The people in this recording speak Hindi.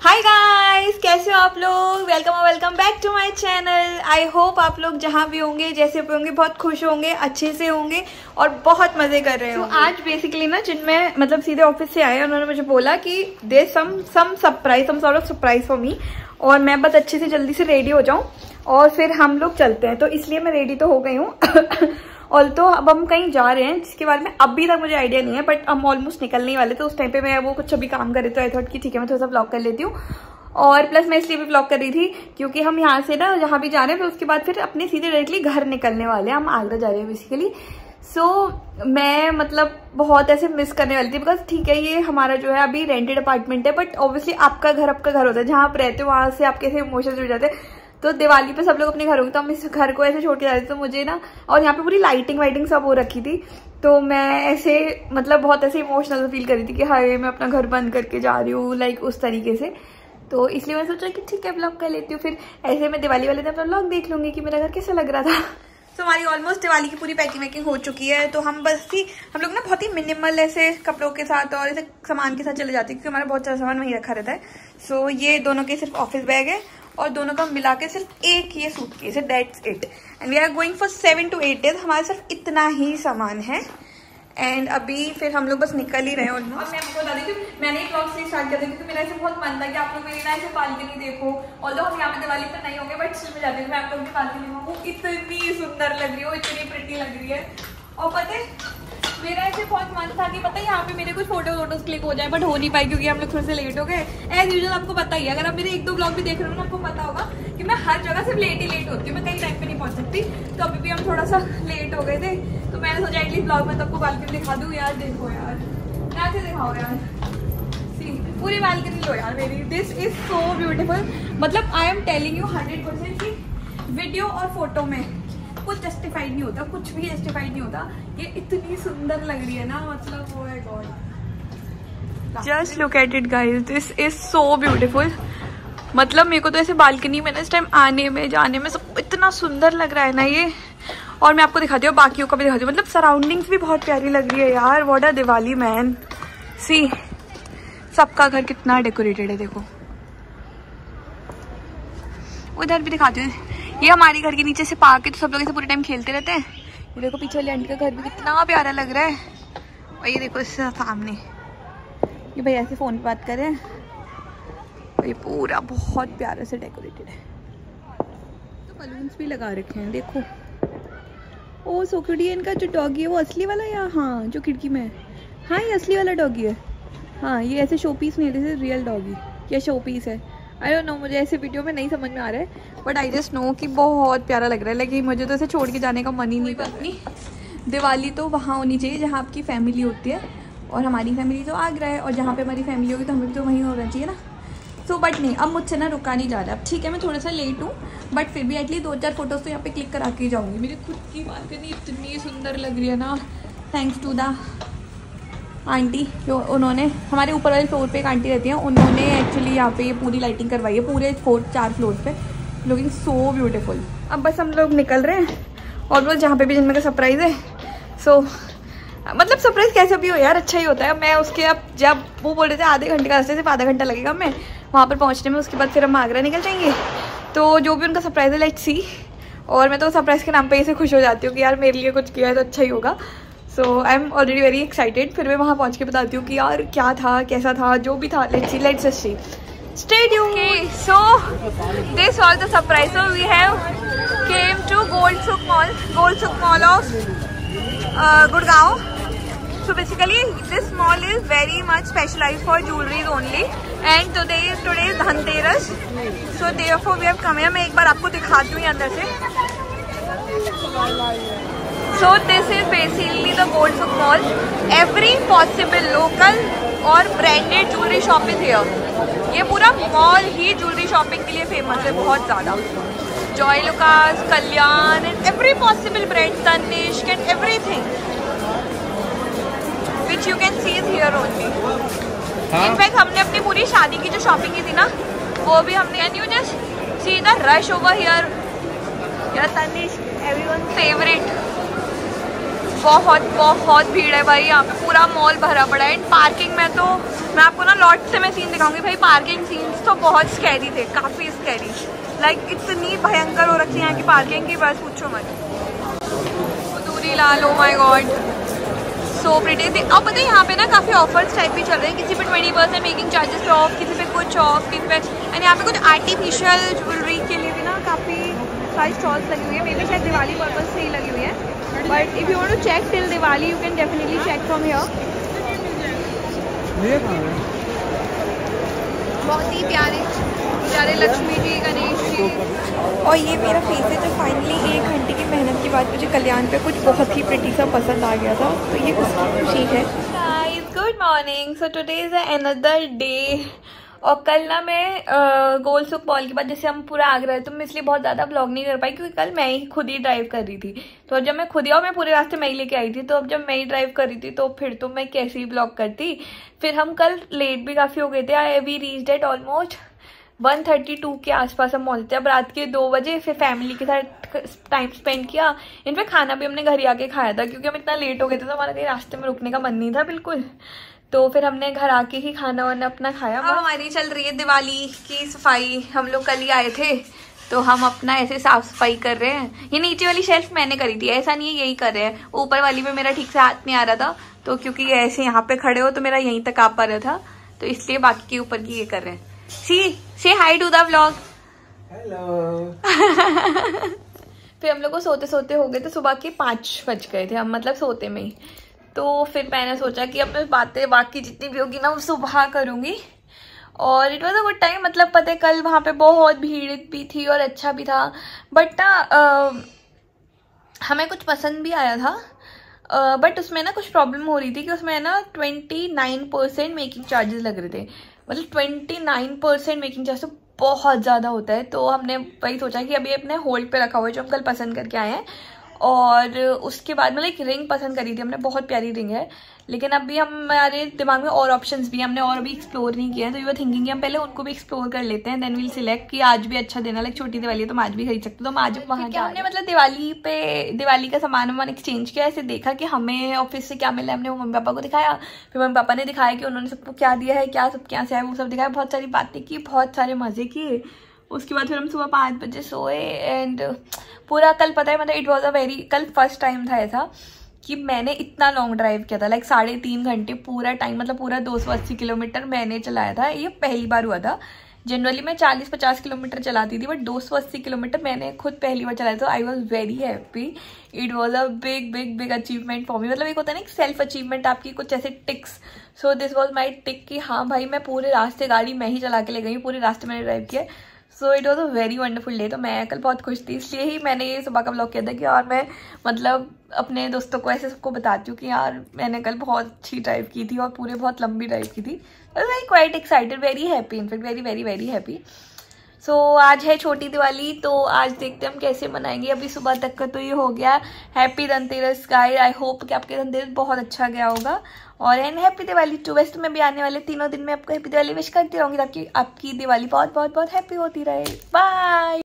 हाय गाइस, कैसे हो आप लोग। Welcome back to my channel. I hope आप लोग जहाँ भी होंगे, जैसे भी होंगे, बहुत खुश होंगे, अच्छे से होंगे और बहुत मजे कर रहे होंगे। आज बेसिकली ना, जिनमें मतलब सीधे ऑफिस से आए, उन्होंने मुझे बोला कि they some sort of surprise for me, और मैं बस अच्छे से जल्दी से रेडी हो जाऊं और फिर हम लोग चलते हैं। तो इसलिए मैं रेडी तो हो गई हूँ और तो अब हम कहीं जा रहे हैं जिसके बारे में अभी तक मुझे आइडिया नहीं है, बट हम ऑलमोस्ट निकलने ही वाले। तो उस टाइम पे मैं वो कुछ अभी काम कर रही, तो आई थॉट कि ठीक है मैं थोड़ा सा ब्लॉग कर लेती हूँ। और प्लस मैं इसलिए भी ब्लॉग कर रही थी क्योंकि हम यहाँ से ना जहाँ भी जा रहे हैं, फिर उसके बाद फिर अपने सीधे डायरेक्टली घर निकलने वाले हैं। हम आगरा जा रहे हैं बेसिकली। मैं मतलब बहुत ऐसे मिस करने वाली थी, बिकॉज ठीक है ये हमारा जो है अभी रेंटेड अपार्टमेंट है, बट ऑब्वियसली आपका घर होता है। जहाँ आप रहते हो वहां से आपके ऐसे इमोशंस जुड़ जाते हैं। तो दिवाली पे सब लोग अपने घर होंगे, तो हम इस घर को ऐसे छोड़ के जा रहे थे। तो मुझे ना, और यहाँ पे पूरी लाइटिंग सब हो रखी थी, तो मैं ऐसे मतलब बहुत ऐसे इमोशनल फील कर रही थी कि हाय मैं अपना घर बंद करके जा रही हूँ, लाइक उस तरीके से। तो इसलिए मैं सोचा कि ठीक है ब्लॉग कर लेती हूँ, फिर ऐसे मैं दिवाली वाले दिन अपना ब्लॉग देख लूंगी कि मेरा घर कैसा लग रहा था। तो हमारी ऑलमोस्ट दिवाली की पूरी पैकिंग हो चुकी है। तो हम हम लोग ना बहुत ही मिनिमल ऐसे कपड़ों के साथ और ऐसे सामान के साथ चले जाते हैं, क्योंकि हमारा बहुत सारा सामान वहीं रखा रहता है। ये दोनों के सिर्फ ऑफिस बैग है और दोनों का मिला के सिर्फ एक ये सूटकेस है, that's it. And we are going for 7 to 8 days। हमारे सिर्फ इतना ही सामान है। एंड अभी फिर हम लोग बस निकल ही रहे हैं। और मैं आपको बता दी थी, मैंने ही ब्लॉग से स्टार्ट किया था क्योंकि मेरा ऐसे बहुत मन था कि आप लोग मेरी ना ऐसे बालकनी देखो। ऑल्दो हम यहाँ पे दिवाली पे नहीं होंगे, बट स्टिल में जाती हूँ मैं आप लोग की बालकनी में। वो इतनी सुंदर लग रही है, वो इतनी प्रिटी लग रही है। और पता है मेरा ऐसे बहुत मन था कि पता है यहाँ पे मेरे कुछ फोटोज क्लिक हो जाए, बट हो नहीं पाई क्योंकि हम लोग थोड़े से लेट हो गए। एज यूजुअल आपको पता ही है, अगर आप मेरे 1-2 ब्लॉग भी देख रहे हो ना, आपको पता होगा कि मैं हर जगह सिर्फ लेट होती हूँ, मैं कहीं टाइम पे नहीं पहुंच सकती। तो अभी भी हम थोड़ा सा लेट हो गए थे, तो मैंने सोचा एटलीस्ट ब्लॉग में तो आपको बालकनी दिखा दूँ। यार देखो यार, यहाँ से दिखाओ यार, पूरी बालकनी लो यार मेरी। This is so beautiful. मतलब आई एम टेलिंग यू 100% की वीडियो और फोटो में कुछ जस्टिफाइड नहीं होता, कुछ भी जस्टिफाइड नहीं होता। ये इतनी सुंदर लग रही है ना, मतलब oh my God, just look at it guys, this is so beautiful. मतलब मेरे को तो ऐसे बालकनी में ना इस टाइम आने में जाने में सब इतना सुंदर लग रहा है ना ये। और मैं आपको दिखाती हूँ, बाकियों का भी दिखाती हूँ। मतलब सराउंडिंग्स भी बहुत प्यारी लग रही है यार। What a Diwali man. See सबका घर कितना डेकोरेटेड है, देखो। उधर भी दिखाती हूँ, ये हमारे घर के नीचे से पार्क है, तो सब लोग ऐसे पूरे टाइम खेलते रहते हैं। ये देखो पीछे वाली आंटी का घर भी कितना प्यारा लग रहा है। और ये देखो इससे सामने ये भैया ऐसे फोन पे बात कर रहे हैं, और ये पूरा बहुत प्यारे से डेकोरेटेड है। तो बलून्स भी लगा रखे हैं, देखो। Oh so cute. ये इनका जो डॉगी है वो असली वाला, या हाँ जो खिड़की में है, हाँ ये असली वाला डॉगी है। हाँ ये ऐसे शो पीस नहीं है, जैसे रियल डॉगी या शो पीस है। आई डोंट नो, मुझे ऐसे वीडियो में नहीं समझ में आ रहा है, बट आई जस्ट नो कि बहुत प्यारा लग रहा है। लेकिन मुझे तो ऐसे छोड़ के जाने का मन ही नहीं करता। दिवाली तो वहाँ होनी चाहिए जहाँ आपकी फैमिली होती है, और हमारी फैमिली तो आगरा है, और जहाँ पे हमारी फैमिली होगी तो हमें भी तो वहीं होना चाहिए ना। बट नहीं, अब मुझसे ना रुका नहीं जा रहा। अब ठीक है मैं थोड़ा सा लेट हूँ, बट फिर भी एटलीस्ट 2-4 फोटोज़ तो यहाँ पे क्लिक करा के ही जाऊँगी। मेरी खुद की बालकनी इतनी सुंदर लग रही है ना, थैंक्स टू द आंटी। जो उन्होंने हमारे ऊपर वाले फ्लोर पे एक आंटी रहती हैं, उन्होंने एक्चुअली यहाँ पे ये पूरी लाइटिंग करवाई है, पूरे 4 फ्लोर पे, लुकिंग सो ब्यूटीफुल। अब बस हम लोग निकल रहे हैं, और बस जहाँ पे भी जिनमें का सरप्राइज़ है। मतलब सरप्राइज़ कैसे भी हो यार, अच्छा ही होता है। मैं उसके अब जब वो बोल रहे थे आधे घंटे का रास्ते, सिर्फ आधा घंटा लगेगा हमें वहाँ पर पहुँचने में, उसके बाद फिर हम आगरा निकल जाएंगे। तो जो भी उनका सरप्राइज़ है, लेट्स सी। और मैं तो सरप्राइज़ के नाम पे ऐसे खुश हो जाती हूँ कि यार मेरे लिए कुछ किया है तो अच्छा ही होगा। So I am already very excited. फिर मैं वहाँ पहुँच के बताती हूँ कि यार क्या था, कैसा था, जो भी था। Let's just see, stay tuned. Okay, so this was the surprise. So we have came to gold souk mall of Gurgaon. So basically this mall is very much specialized for jewelries only, and today is Dhanteras, so therefore we have come here. मैं एक बार आपको दिखाती हूँ अंदर से। So this is basically the Gold Souk Mall. Every possible local और branded jewelry shop is here. ये पूरा मॉल ही ज्वेलरी शॉपिंग के लिए फेमस है बहुत ज़्यादा। Joy Lucas, Kalyan, and every possible brand, Tanishq and everything which you can see is here only. In fact हमने अपनी पूरी शादी की जो शॉपिंग की थी ना, वो भी हमने। And you just see the rush over here. यार Tanishq, everyone's favorite. बहुत बहुत भीड़ है भाई, यहाँ पे पूरा मॉल भरा पड़ा है। पार्किंग में तो मैं आपको ना लॉट से मैं सीन दिखाऊंगी भाई। पार्किंग सीन्स तो बहुत स्कैरी थे, काफ़ी स्कैरी। लाइक इतनी भयंकर हो रखी है यहाँ की पार्किंग की, बस पूछो मत। दूरी लाल, oh my god, so pretty थी। अब पता है यहाँ पे ना काफ़ी ऑफर्स टाइप भी चल रहे हैं, किसी पे 20% मेकिंग चार्जेस पे ऑफ, किसी पे कुछ ऑफ, किसी पे। एंड यहाँ पे कुछ आर्टिफिशियल ज्वेलरी के लिए भी ना काफ़ी सारी स्टॉल्स लगी हुई है। मे बी शायद दिवाली पर्पज से ही लगी हुई है, but if you want to check till Diwali you can definitely check from here. बहुत ही प्यारे प्यारे लक्ष्मी जी, गणेश जी। और ये मेरा फेस है जो फाइनली 1 घंटे की मेहनत के बाद मुझे कल्याण पे कुछ बहुत ही प्रिटी सा पसंद आ गया था, तो ये उसकी खुशी है। Guys good morning, so today is another day. और कल ना मैं गोल सुख मॉल के बाद जैसे हम पूरा आगरा है, तो मैं इसलिए बहुत ज़्यादा ब्लॉग नहीं कर पाई क्योंकि कल मैं ही खुद ही ड्राइव कर रही थी। तो जब मैं खुद ही, और मैं पूरे रास्ते मैं ही लेके आई थी, तो अब जब मैं ही ड्राइव कर रही थी तो फिर तो मैं कैसे ही ब्लॉग करती। फिर हम कल लेट भी काफ़ी हो गए थे। I we reached at almost 1:32 के आसपास हम पहुंचे थे। अब रात के 2 बजे फिर फैमिली के साथ टाइम स्पेंड किया। इनफैक्ट खाना भी हमने घर ही आके खाया था क्योंकि हम इतना लेट हो गए थे तो हमारा कहीं रास्ते में रुकने का मन नहीं था बिल्कुल। तो फिर हमने घर आके ही खाना वाना अपना खाया। अब हमारी चल रही है दिवाली की सफाई। हम लोग कल ही आए थे तो हम अपना ऐसे साफ सफाई कर रहे हैं। ये नीचे वाली शेल्फ मैंने करी थी, ऐसा नहीं है यही कर रहे हैं। ऊपर वाली में मेरा ठीक से हाथ नहीं आ रहा था, तो क्योंकि ऐसे यहाँ पे खड़े हो तो मेरा यहीं तक आ पा रहा था, तो इसलिए बाकी के ऊपर की ये कर रहे हैं। Say hi to the vlog. Hello. फिर हम लोग को सोते सोते हो गए थे सुबह के 5 बज गए थे हम, मतलब सोते में ही। तो फिर मैंने सोचा कि अब मैं बातें बाकी जितनी भी होगी ना वो सुबह करूँगी। और it was a good time. मतलब पता है कल वहाँ पे बहुत भीड़ भी थी और अच्छा भी था, बट ना हमें कुछ पसंद भी आया था, बट उसमें ना कुछ प्रॉब्लम हो रही थी कि उसमें ना 29% मेकिंग चार्जेस लग रहे थे। मतलब 29% मेकिंग चार्ज तो बहुत ज़्यादा होता है। तो हमने वही सोचा कि अभी अपने होल्ड पे रखा हुआ है जो हम कल पसंद करके आए हैं। और उसके बाद मतलब एक रिंग पसंद करी थी हमने, बहुत प्यारी रिंग है, लेकिन अभी हमारे दिमाग में और ऑप्शंस भी हमने और अभी एक्सप्लोर नहीं किया है। तो यू आर थिंकिंग कि हम पहले उनको भी एक्सप्लोर कर लेते हैं, देन विल सिलेक्ट कि आज भी अच्छा देना। लाइक छोटी दिवाली है तो हम आज भी खरीद सकते हो, तो हम आज वहाँ क्या हमने मतलब दिवाली का सामान वामान एक्सचेंज किया। ऐसे देखा कि हमें ऑफिस से क्या मिला, हमने वो मम्मी पापा को दिखाया, फिर मम्मी पापा ने दिखाया कि उन्होंने सबको क्या दिया है, क्या सब क्या से है, वो सब दिखाया। बहुत सारी बातें की, बहुत सारे मजे किए। उसके बाद फिर हम सुबह 5 बजे सोए। एंड पूरा कल पता है मतलब इट वॉज अ वेरी, कल फर्स्ट टाइम था ऐसा कि मैंने इतना लॉन्ग ड्राइव किया था। लाइक 3.5 घंटे पूरा टाइम, मतलब पूरा 280 किलोमीटर मैंने चलाया था। ये पहली बार हुआ था। जनरली मैं 40-50 किलोमीटर चलाती थी, बट 280 किलोमीटर मैंने खुद पहली बार चलाया। तो I was very happy. It was a big big big achievement for me. मतलब एक होता है ना सेल्फ अचीवमेंट आपकी, कुछ ऐसे ticks. So this was my tick कि हाँ भाई मैं पूरे रास्ते गाड़ी मैं ही चला के ले गई, पूरे रास्ते मैंने ड्राइव किया। So it was a very wonderful day. तो मैं कल बहुत खुश थी, इसलिए ही मैंने ये सुबह का ब्लॉग किया था कि यार मैं मतलब अपने दोस्तों को ऐसे सबको बताती हूँ कि यार मैंने कल बहुत अच्छी ड्राइव की थी और पूरे बहुत लंबी ड्राइव की थी। Very quite excited, very happy, in fact very very very happy. So आज है छोटी दिवाली, तो आज देखते हैं हम कैसे मनाएंगे। अभी सुबह तक का तो ये हो गया। Happy Dhanteras guys, I hope कि आपके धनतेरस बहुत अच्छा गया होगा। और एंड हैप्पी दिवाली टू। वैसे तो मैं भी आने वाले 3 दिन में आपको हैप्पी दिवाली विश करती रहूँगी ताकि आपकी दिवाली बहुत बहुत बहुत हैप्पी होती रहे। बाय।